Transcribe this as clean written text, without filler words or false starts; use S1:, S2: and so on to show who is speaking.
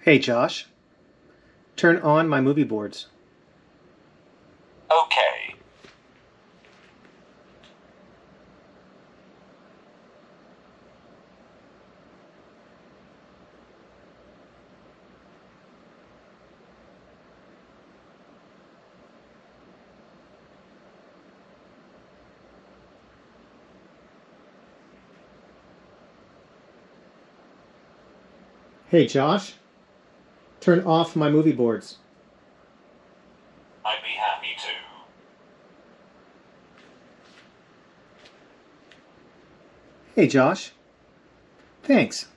S1: Hey Josh, turn on my movie boards.
S2: Okay.
S1: Hey Josh, turn off my movie boards.
S2: I'd be happy to.
S1: Hey Josh, thanks.